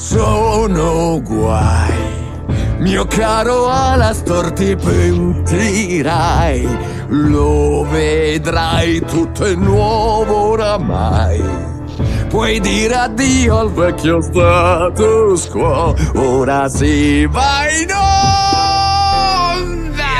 sono guai. Mio caro Alastor, ti pentirai, lo vedrai, tutto è nuovo oramai. Puoi dire addio al vecchio status quo, ora si va in onda!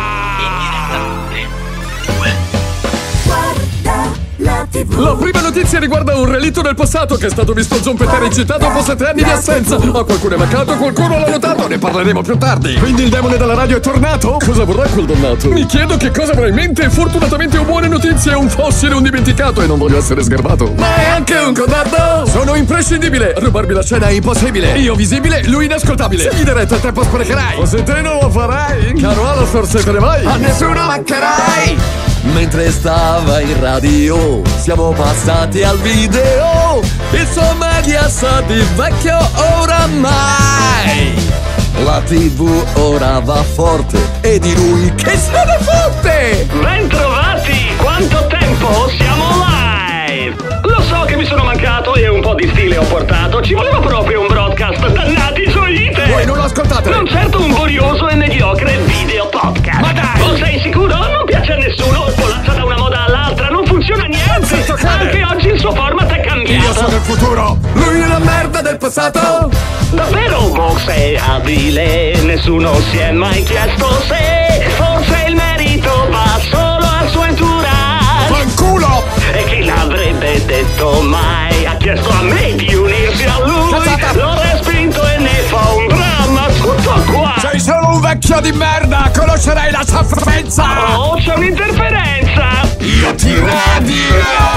Guarda la TV. La prima notizia riguarda un relitto del passato che è stato visto zompetare incitato dopo 7 anni di assenza. A qualcuno è mancato, qualcuno l'ha notato, ne parleremo più tardi. Quindi il demone della radio è tornato? Cosa vorrà quel dannato? Mi chiedo che cosa avrà in mente. Fortunatamente ho buone notizie, un fossile indimenticato e non voglio essere sgarbato. Ma è anche un condannato! Sono imprescindibile, rubarmi la scena è impossibile. Io visibile, lui inascoltabile. Se in diretta il tempo sprecherai, o se te non lo farai, caro Alastor, se te ne vai, a nessuno mancherai. Mentre stava in radio siamo passati al video. Il suo Mediaset di vecchio oramai. La TV ora va forte e di lui che se ne fotte. Bentrovati! Quanto tempo? Siamo live! Lo so che mi sono mancato e un po' di stile ho portato. Ci voleva proprio un broadcast, dannati gioite! Voi non lo ascoltate! Non certo un borioso e mediocre video podcast! Ma dai! Oh, sei sicuro? Non piace a nessuno! Volata da una moda all'altra, non funziona niente! Anche oggi il suo format è cambiato! Io sono il futuro! Lui è la merda del passato! Davvero Vox è abile? Nessuno si è mai chiesto se forse il merito va solo al suo entourage. Fanculo! E chi l'avrebbe detto mai? Ha chiesto a me di unirsi a lui. Cazzata! L'ho respinto e ne fa un dramma, tutto qua. Sei solo un vecchio di merda! Conoscerai la sofferenza! Oh, c'è un'interferenza! Io ti radirò!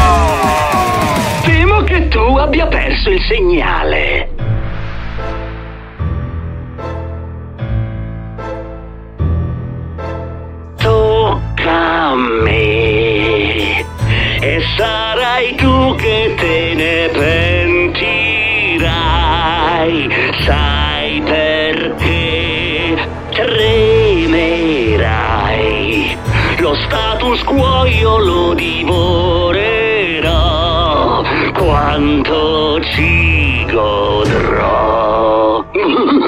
Temo che tu abbia perso il segnale. Tocca a me e sarai tu che te ne pentirai. Sai perché tremerai? Lo status quo io lo divorerò, quanto ci godrò.